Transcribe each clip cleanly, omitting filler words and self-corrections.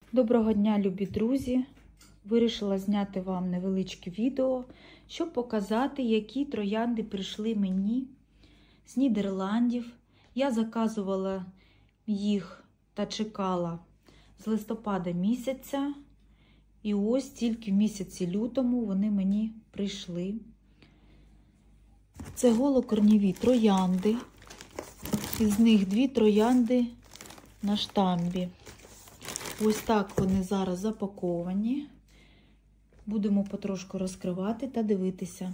Доброго дня, любі друзі! Вирішила зняти вам невеличке відео, щоб показати, які троянди прийшли мені з Нідерландів. Я заказувала їх та чекала з листопада місяця. І ось тільки в місяці лютому вони мені прийшли. Це голокорневі троянди. Із них 2 троянди на штамбі. Ось так вони зараз запаковані. Будемо потрошку розкривати та дивитися.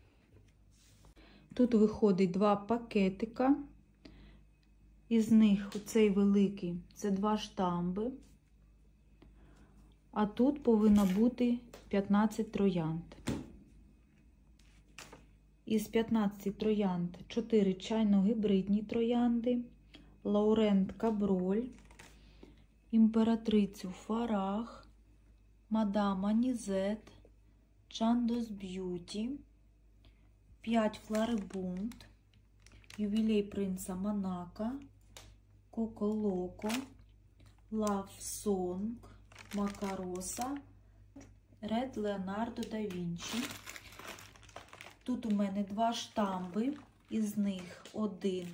Тут виходить 2 пакетика. Із них оцей великий – це 2 штамби. А тут повинно бути 15 троянд. Із 15 троянд 4 чайно-гібридні троянди, Лаурент Каброль, Імператрицю Фарах, Мадам Анізет, Чандос Б'юті, 5 Флорибунд, Ювілей принца Монако, Коко Локо, Лав Сонг, Макароса, Ред Леонардо да Вінчі. Тут у мене 2 штамби, із них один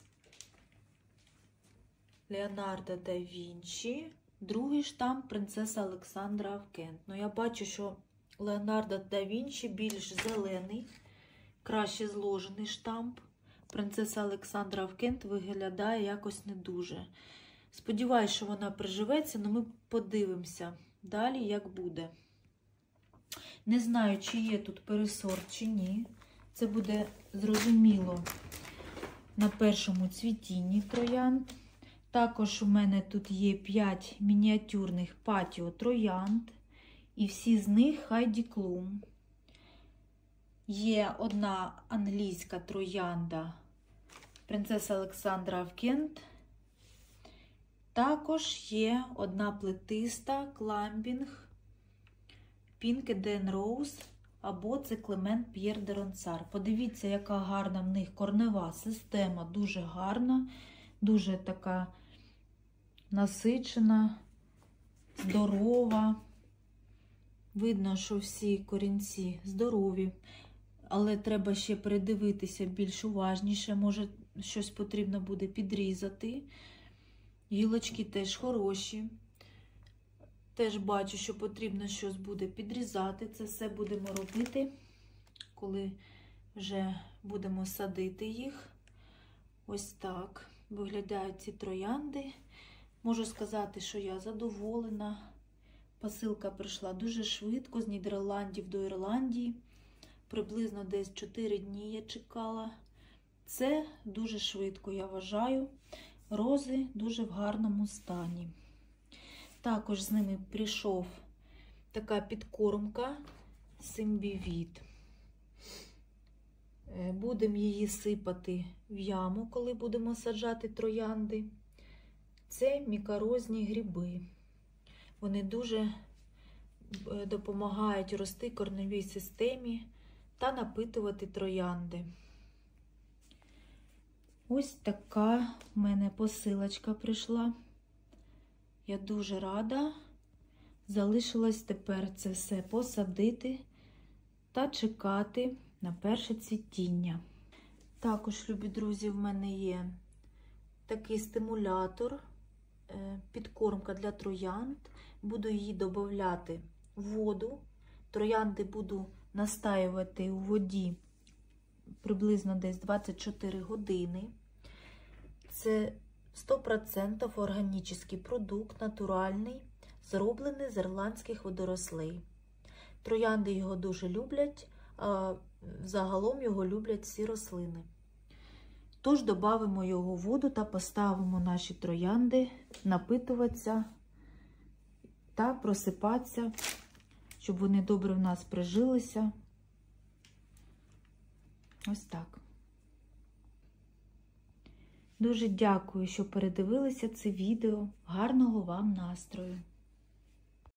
Леонардо да Вінчі, другий штамп принцеса Олександра Авкент. Ну, я бачу, що Леонардо да Вінчі більш зелений, краще зложений штамп. Принцеса Олександра Авкент виглядає якось не дуже. Сподіваюсь, що вона приживеться, але ми подивимося далі, як буде. Не знаю, чи є тут пересорт, чи ні. Це буде зрозуміло на першому цвітінні троянд. Також у мене тут є 5 мініатюрних патіо троянд. І всі з них Хайді Клум. Є одна англійська троянда принцеса Олександра Авкент. Також є одна плетиста Кламбінг Пінк Еден Роуз, або це Клемент П'єр де Ронсар. Подивіться, яка гарна в них корнева система, дуже гарна, дуже така насичена, здорова. Видно, що всі корінці здорові, але треба ще передивитися більш уважніше, може щось потрібно буде підрізати. Гілочки теж хороші. Теж бачу, що потрібно щось буде підрізати. Це все будемо робити, коли вже будемо садити їх. Ось так виглядають ці троянди. Можу сказати, що я задоволена. Посилка прийшла дуже швидко, з Нідерландів до Ірландії. Приблизно десь 4 дні я чекала. Це дуже швидко, я вважаю. Рози дуже в гарному стані. Також з ними прийшов така підкормка Симбівіт. Будемо її сипати в яму, коли будемо саджати троянди. Це мікорозні гриби. Вони дуже допомагають рости корневій системі та напитувати троянди. Ось така в мене посилочка прийшла. Я дуже рада. Залишилось тепер це все посадити та чекати на перше цвітіння. Також, любі друзі, в мене є такий стимулятор, підкормка для троянд. Буду її додавати в воду. Троянди буду настаювати у воді приблизно десь 24 години. Це 100% органічний продукт, натуральний, зроблений з ірландських водорослей. Троянди його дуже люблять, а загалом його люблять всі рослини. Тож додамо його в воду та поставимо наші троянди напитуватися та просипатися, щоб вони добре в нас прижилися. Ось так. Дуже дякую, що передивилися це відео. Гарного вам настрою!